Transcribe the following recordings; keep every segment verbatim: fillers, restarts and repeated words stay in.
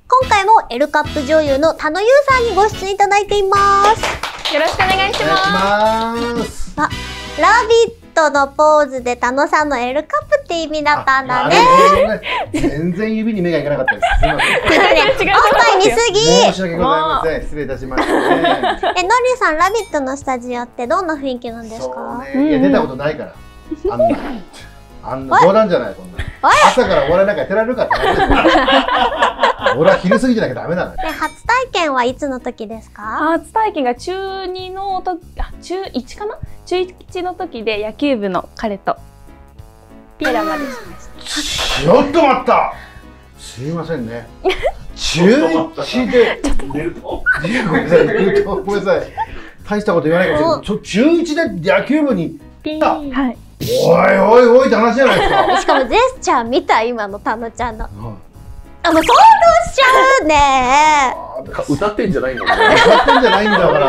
今回も L カップ女優の田野優さんにご出演いただいています。 よろしくお願いします。 あ、ラビットのポーズで田野さんの L カップって意味だったんだね。 全然指に目がいかなかったです。すみません。 おっぱい見すぎ。 申し訳ございません。失礼いたしましたね。 え、のりさん、ラビットのスタジオってどんな雰囲気なんですか？ そうね。いや、出たことないから。あんな。あんな冗談じゃない、そんな。朝からお笑いなんかやってられるかって話ですよ。俺は昼過ぎじゃなきゃダメなのよ。 初体験はいつの時ですか？ 初体験が中にの時、あ、中いちかな？中いちの時で野球部の彼とピエラまでしました。 ちょっと待った。すいませんね。中いちで。ごめんなさい。ごめんなさい。大したこと言わないかもしれない。中いちで野球部に。 はい。 おいおいおいって話じゃないですか。 しかもジェスチャー見た今の田野ちゃんの。あ、もう想像しちゃうね。 歌ってんじゃないんだ。 歌ってんじゃないんだから。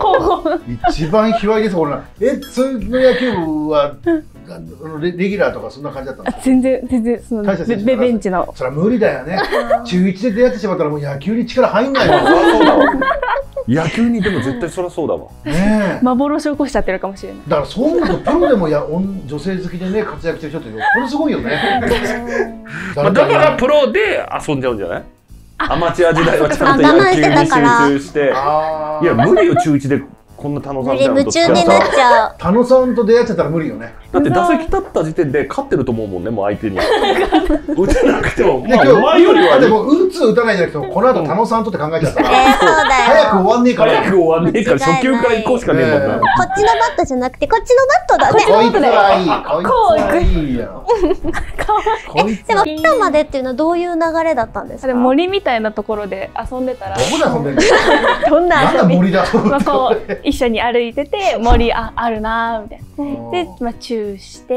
一番卑猥です俺ら。え、その野球部はレレギュラーとかそんな感じだったの？ 全然全然そのベベンチの。 それは無理だよね。中一で出会ってしまったらもう野球に力入んないよ。 そうだわ。野球にでも絶対そりゃそうだわ。 ねえ。 幻を起こしちゃってるかもしれない。 だからそうなるとプロでもや女性好きでね活躍してる人ってよっぽどすごいよね。 だからプロで遊んじゃうんじゃない？アマチュア時代はちゃんと野球に集中して。いや無理よ中一でこんな田野さんみたいな夢中になっちゃう。 田野さんと出会っちゃったら無理よね。 だって打席立った時点で勝ってると思うもんね、もう相手に。打てなくても、まあお前よりは。でも打つ打たないじゃなくてこの後田野さんとって考えちゃったら。早く終わんねえから。 早く終わんねえから初球から行こうしかねえもんな。 こっちのバットじゃなくてこっちのバットだね。 こいつはいい。こいつはいいよ。 でもピッタまでっていうのはどういう流れだったんですか？ 森みたいなところで遊んでたら。 どこで遊んでんの？ どんな遊び？ 森だと思って。 こう一緒に歩いてて森ああるなみたいな。でまあチューして、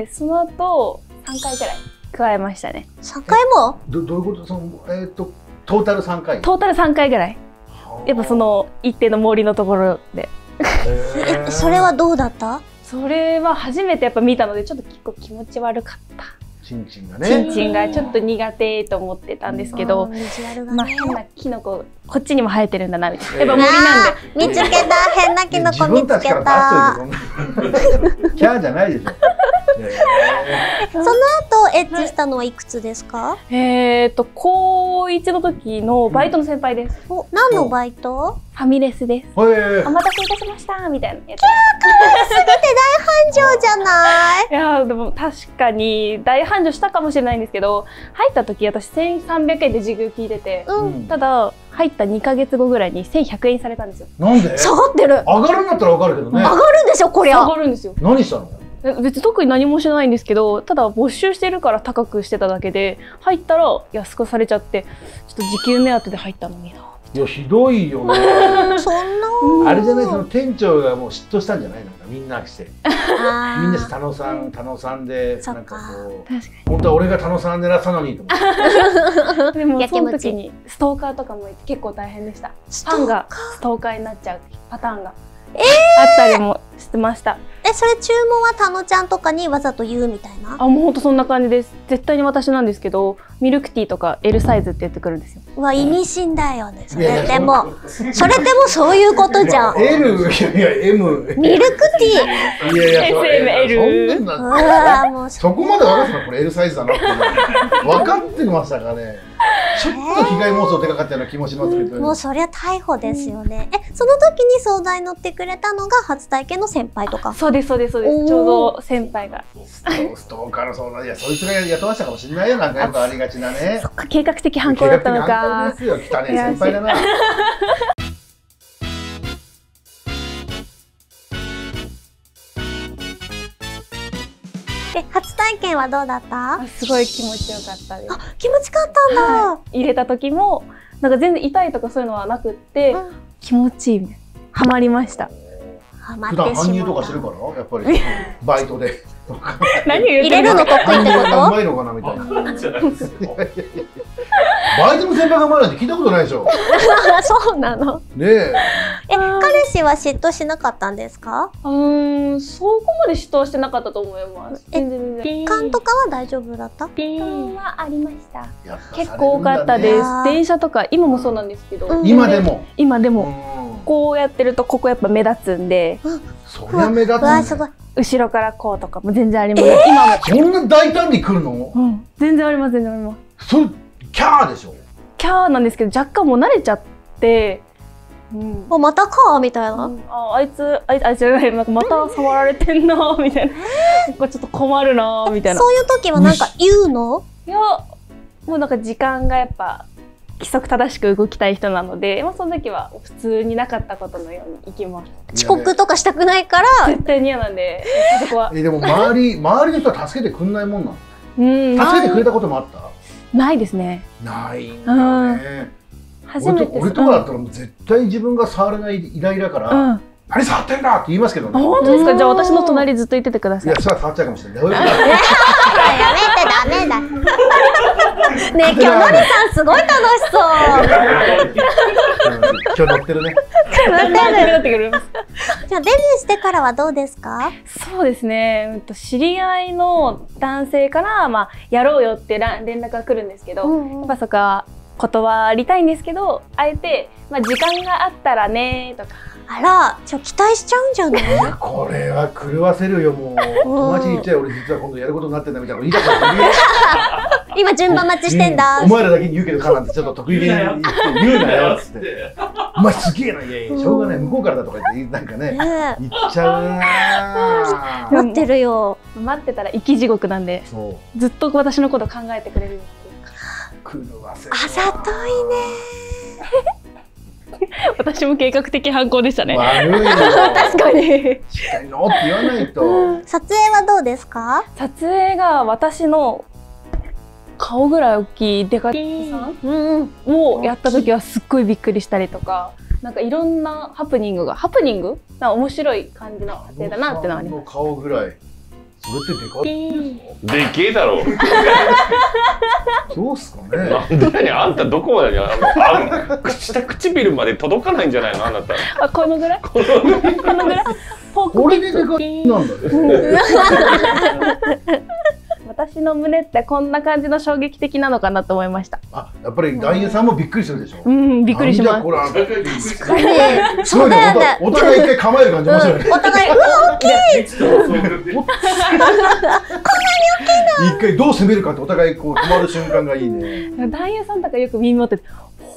その後三回ぐらい加えましたね。 三回も？ どどういうこと？そのえっとトータル三回。 トータル三回ぐらい。やっぱその一定の森のところで。 え、それはどうだった？ それは初めてやっぱ見たのでちょっと結構気持ち悪かった。 チンチンがね。 チンチンがちょっと苦手と思ってたんですけど、まあ変なキノコこっちにも生えてるんだなみたいな。やっぱ森なんで。見つけた、変なキノコ見つけた。 キャーじゃないでしょ。 その後エッチしたのはいくつですか？ えっと高一の時のバイトの先輩です。 何のバイト？ ファミレスです。 お待たせいたしましたみたいなやつ。 キャー可愛すぎて大繁盛じゃない？ いやでも確かに大繁盛したかもしれないんですけど、入った時私せんさんびゃくえんで時給聞いてて、ただ入ったにかげつごぐらいにせんひゃくえんにされたんですよ。 なんで？ 下がってる。 上がるんだったらわかるけどね。 上がるんでしょこりゃ。 上がるんですよ。 何したの？ 別に特に何もしてないんですけど、ただ没収してるから高くしてただけで、入ったら安くされちゃって、ちょっと時給目当てで入ったのにな。 いやひどいよね。 そんな。 あれじゃない、その店長がもう嫉妬したんじゃないのかな、みんなして。みんなして田野さん、田野さんで、なんかこう。本当は俺が田野さん狙ったのにと思って。 でもその時にストーカーとかも結構大変でした。ファンがストーカーになっちゃうパターンがあったりもしてました。 え、それ注文は田野ちゃんとかにわざと言うみたいな？ あ、もうほんとそんな感じです。絶対に私なんですけど、ミルクティーとか エル サイズって言ってくるんですよ。 うわ、意味深だよね。それでも、それでもそういうことじゃん。 エル、いやいや エム。 ミルクティー。 いやいや、 エスエムエル。 うわ、もうそこまで分かってたのこれ エル サイズだなって分かってましたかね。ちょっと被害妄想でかかったような気もしますけど。 もうそりゃ逮捕ですよね。え、その時に相談に乗ってくれたのが初体験の先輩とか？ そうですそうですそうです。ちょうど先輩が。 ストーカーの相談、いやそいつが雇わしたかもしれないよ、なんかよくありがちなね。 そっか、計画的犯行だったのか。 計画的犯行ですよ、汚ね先輩だな。 え、初体験はどうだった？ すごい気持ちよかったです。 あ、気持ちよかったんだ、 はい。入れた時もなんか全然痛いとかそういうのはなくって、うん、気持ちいいみたいな。ハマりました。 普段搬入とかしてるから、やっぱりバイトで。 何を言ってるの？入れるの得意ってこと？ うまいのかなみたいな。バイトの先輩がうまいなんて聞いたことないでしょ。 そうなの。 ねえ。 え、 彼氏は嫉妬しなかったんですか？ うーん、そこまで嫉妬はしてなかったと思います。全然全然。 勘とかは大丈夫だった？ 勘はありました。 やっぱ結構多かったです。電車とか今もそうなんですけど。 今でも。 今でも。こうやってるとここやっぱ目立つんで。 そりゃ目立つ。 わ、すごい。 後ろからこうとかも全然あります。今も。 そんな大胆に来るの？ うん。全然あります全然あります。 それキャーでしょ？ キャーなんですけど若干もう慣れちゃって。 うん、あ、またかみたいな、 うん、ああいつあいつあいつじゃないなんかまた触られてんなみたいななんかちょっと困るなみたいな。 そういう時はなんか言うの？ いやもうなんか時間がやっぱ規則正しく動きたい人なので、まあ、その時は普通になかったことのように行きます。 遅刻とかしたくないから絶対に嫌なんでそこは。 えでも周り周りの人は助けてくんないもんなの？ うん助けてくれたこともあった？ ないですね。 ないんだね。 初めて俺とかだったら絶対自分が触れないイライラから「何触ってんだ!」って言いますけどね。 本当ですか？じゃあ私の隣ずっといててください。 いやそれは触っちゃうかもしれない。 やめてダメだ。ねえ今日のりさんすごい楽しそう。 今日乗ってるね。 乗ってる。じゃあデビューしてからはどうですか？ そうですね。知り合いの男性からまあやろうよって連絡が来るんですけど、やっぱそこは断りたいんですけど、あえて、まあ、時間があったらねとか。 あら、ちょ期待しちゃうんじゃない？ これは狂わせるよもう。友達に言っちゃう俺実は今度やることになってんだみたいなこと言いたくない。 今順番待ちしてんだ。 お前らだけに言うけどかなんてちょっと得意げに言って言うなよっつって。お前すげえな、いやいやしょうがない向こうからだとか言ってなんかね言っちゃうな。 待ってるよ。 待ってたら生き地獄なんで、ずっと私のこと考えてくれる。 狂わせる。 あざといね。 私も計画的犯行でしたね。 悪いよ。 確かに。 しっかりのって言わないと。 撮影はどうですか？ 撮影が私の顔ぐらい大きいデカさんをやった時はすっごいびっくりしたりとか、なんかいろんなハプニングがハプニングなんか面白い感じの撮影だなってのはあります。 顔ぐらい。それってでかい。 でけえだろう。 そうっすかね。 なんであんたどこまであの下唇まで届かないんじゃないのあなた。 あこのぐらい？このぐらい？ これででかいなんだね。 私の胸ってこんな感じの衝撃的なのかなと思いました。 あ、やっぱり男優さんもびっくりするでしょ。 うん、びっくりします。 これ確かに。そうだよね。 お互い一回構える感じ面白いね。 お互い、うわ、大きい。こんなに大きいの。 一回どう攻めるかってお互いこう止まる瞬間がいいね。 男優さんとかよく耳持ってて、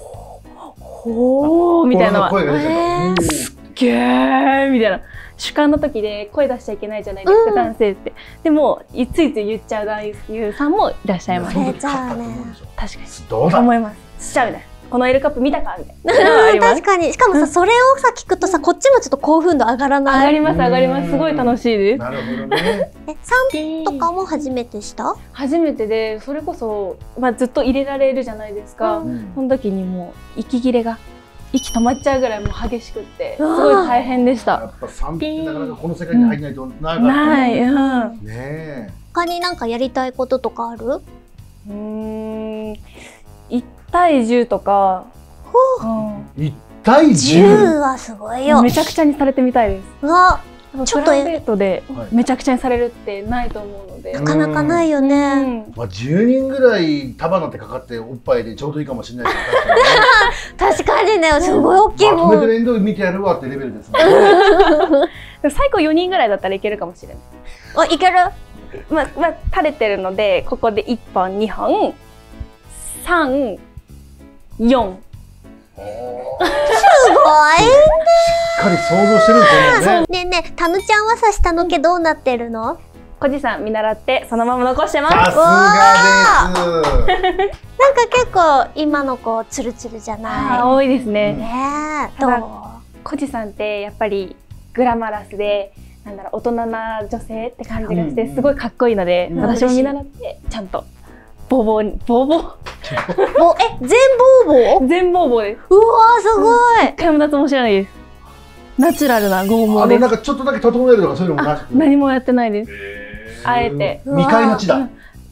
ほーみたいな。 声が出ちゃう。 すっげーみたいな。主観の時で声出しちゃいけないじゃないですか、男性って。でもついつい言っちゃう男優さんもいらっしゃいます。 じゃあね、 確かにどうだ思います。しちゃうね。この L カップ見たかみたいな。確かに。しかもさ、それをさ聞くとさ、こっちもちょっと興奮度上がらない？ 上がります上がります。すごい楽しいです。 なるほどね。 え、さんとかも初めてした？ 初めてで、それこそまあずっと入れられるじゃないですか。その時にもう息切れが。息止まっちゃうぐらいもう激しくってすごい大変でした。 やっぱさんってなかなかこの世界に入らないとなかったない。 ねえ。 他になんかやりたいこととかある？ うーん、いちたいじゅうとか。 いちたいじゅう。 じゅうはすごいよ。 めちゃくちゃにされてみたいです。 うわ、 ちょっとプライベートでめちゃくちゃにされるってないと思うので。 なかなかないよね。 まあじゅうにんぐらい束なってかかっておっぱいでちょうどいいかもしれないけど。 確かにね、すごい大きいもん。 まとめて面倒見てやるわってレベルですね。 最高よにんぐらいだったらいけるかもしれない。 あ、いける？ まあ、まあ、垂れてるので、ここでいっぽん、にほん、さん、よん。 すごいね。 しっかり想像してるんですよね。 ねえねえ、たぬちゃんはさ、下の毛どうなってるの？ こじさん見習ってそのまま残してます。 さすがです。 なんか結構今の子ツルツルじゃない？ 多いですね。 ねえ、どう？ こじさんってやっぱりグラマラスで、なんだろう、大人な女性って感じがしてすごいかっこいいので、私も見習ってちゃんとボーボーにボーボー。 え、全ボーボー？ 全ボーボーです。 うわー、すごい。 一回も脱毛知らないです。ナチュラルな剛毛です。 あのなんかちょっとだけ整えるとかそういうのもなくて。 何もやってないです。あえて。 未開の地だ。 確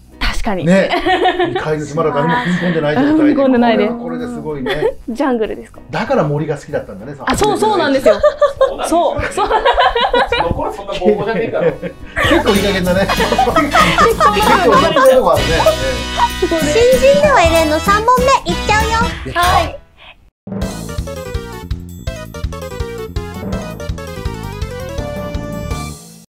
かに。 ね。にかいずつまだ誰も踏み込んでない状態で。 踏み込んでないで。 これですごいね。 ジャングルですか。 だから森が好きだったんだね。 あ、そうそうなんですよ。そう。そう。 その頃そんなボーボーじゃねえから。 結構いい加減だね。結構いい加減だね。 新人では入れんのさんぼんめいっちゃうよ。 いや